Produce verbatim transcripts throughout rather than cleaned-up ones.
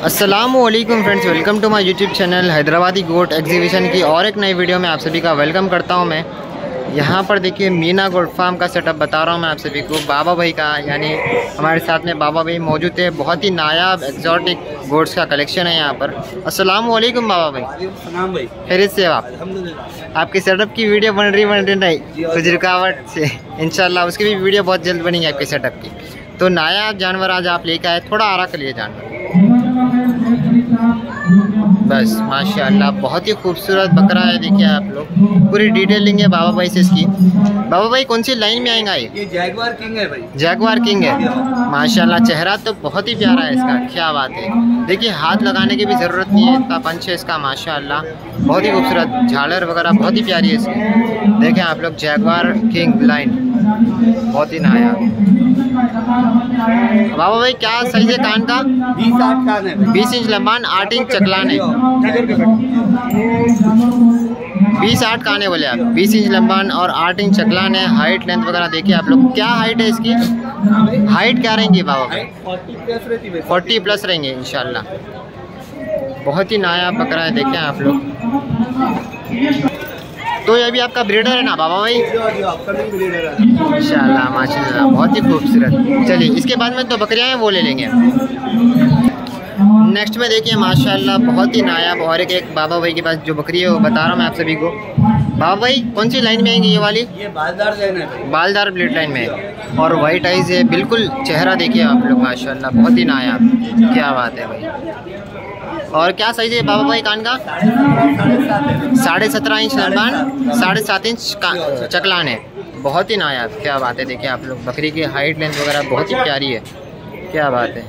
अस्सलामुअलैकुम friends, welcome to my YouTube channel Hyderabadi goat exhibition की और एक नई वीडियो में आप सभी का वेलकम करता हूं। मैं यहां पर देखिए मीना गोट फार्म का सेटअप बता रहा हूं मैं आप सभी को, बाबा भाई का, यानी हमारे साथ में बाबा भाई मौजूद है। बहुत ही नायाब एक्जॉटिक गोट्स का कलेक्शन है यहां पर। अस्सलामुअलैकुम बाबा भाई, खैरियत से आप? आपके सेटअप की वीडियो बन रही बन रही नहीं कुछ रुकावट से, इंशाल्लाह उसकी भी वीडियो बहुत जल्द बनेगी आपके सेटअप की। तो नायाब जानवर आज आप लेकर आए, थोड़ा आरा कर लिए जानवर, बस माशाअल्लाह बहुत ही खूबसूरत बकरा है। देखिए आप लोग, पूरी डिटेलिंग है बाबा भाई से इसकी। बाबा भाई कौन सी लाइन में आएगा ये? ये जैगवार किंग है भाई। जैगवार किंग है माशाअल्लाह, चेहरा तो बहुत ही प्यारा है इसका, क्या बात है। देखिए हाथ लगाने की भी ज़रूरत नहीं है, इतना पंच है इसका माशाअल्लाह, बहुत ही खूबसूरत, झालर वगैरह बहुत ही प्यारी है इसकी। देखें आप लोग, जैगवार किंग लाइन बहुत ही नायाब। बाबा भाई क्या साइज है कान का? बीस आठ कान है, बीस इंच लंबान, आठ इंच चकलान है। बीस आठ कान है बोले आप, बीस इंच लंबान और आठ इंच चकलान है। हाइट लेंथ वगैरह देखिए आप लोग, क्या हाइट है इसकी? हाइट क्या रहेंगी बाबा भाई? फोर्टी प्लस रहेंगे इंशाल्लाह। बहुत ही नायाब बकरा है, देखें आप लोग। तो ये भी आपका ब्रीडर है ना बाबा भाई? इंशाल्लाह माशाल्लाह बहुत ही खूबसूरत। चलिए इसके बाद में तो बकरियां हैं वो ले लेंगे। नेक्स्ट में देखिए माशाल्लाह बहुत ही नायाब और एक एक बाबा भाई के पास जो बकरी है वो बता रहा हूँ मैं आप सभी को। बाबा भाई कौन सी लाइन में आएंगी ये वाली? ये बालदार लाइन है, बालदार ब्लड लाइन में है और वाइट आइज है, बिल्कुल चेहरा देखिए आप लोग माशाल्लाह बहुत ही नायाब, क्या बात है भाई। और क्या साइज है बाबा भाई कान का? साढ़े सत्रह इंच लंबान, साढ़े सात इंच चकलान है, बहुत ही नायाब, क्या बात है। देखिए आप लोग बकरी की हाइट लेंथ वगैरह बहुत ही प्यारी है, क्या बात है।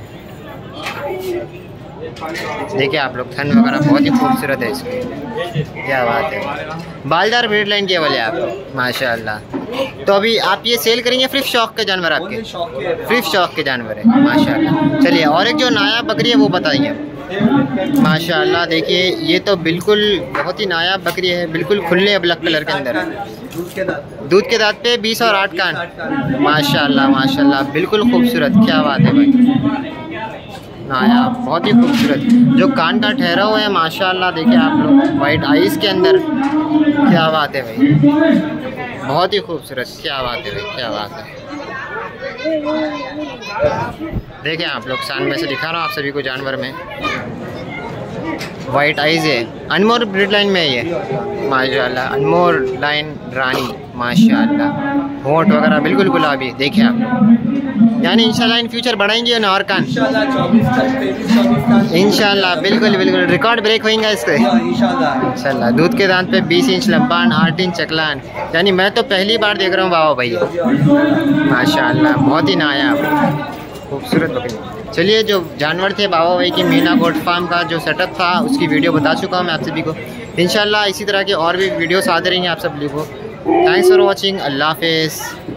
देखिए आप लोग थन वगैरह बहुत ही खूबसूरत है इसकी, क्या बात है। बालदार ब्रीड लाइन के वाले आप माशाल्लाह। तो अभी आप ये सेल करेंगे सिर्फ शौक के जानवर आपके? सिर्फ शौक के जानवर है माशाल्लाह। चलिए और एक जो नायाब बकरी है वो बताइए माशाल्लाह। देखिए ये तो बिल्कुल बहुत ही नायाब बकरी है, बिल्कुल खुले ब्लैक कलर के अंदर, दूध के दांत पे बीस और आठ कान माशाल्लाह माशाल्लाह, बिल्कुल खूबसूरत, क्या बात है भाई, नायाब बहुत ही खूबसूरत। जो कान का ठहरा हुआ है माशाल्लाह, देखिए आप लोग वाइट आइज के अंदर, क्या बात है भाई, बहुत ही खूबसूरत, क्या बात है भाई, क्या बात है। देखिए आप लोग सामने से दिखा रहा हूँ आप सभी को जानवर में, वाइट आइज है, अनमोर ब्रीड लाइन में है ये माशाल्लाह, अनमोर लाइन रानी माशाल्लाह, होंठ वगैरह बिल्कुल गुलाबी। देखिए आप, यानी इंशाल्लाह इन फ्यूचर बढ़ाएंगे ना और कान इंशाल्लाह, बिल्कुल बिल्कुल रिकॉर्ड ब्रेक होएगा इससे इंशाल्लाह। दूध के दांत पे बीस इंच लंबान, आठ इंच चकलान, यानी मैं तो पहली बार देख रहा हूँ बाबा भैया माशाल्लाह, बहुत ही नायाब खूबसूरत बकरी। चलिए जो जानवर थे बाबा भाई की मीना गोट फार्म का जो सेटअप था उसकी वीडियो बता चुका हूँ मैं आप सभी को। इंशाल्लाह इसी तरह के और भी वीडियोस आते रहेंगे आप सभी को। थैंक्स फॉर वॉचिंग, अल्लाह हाफिज़।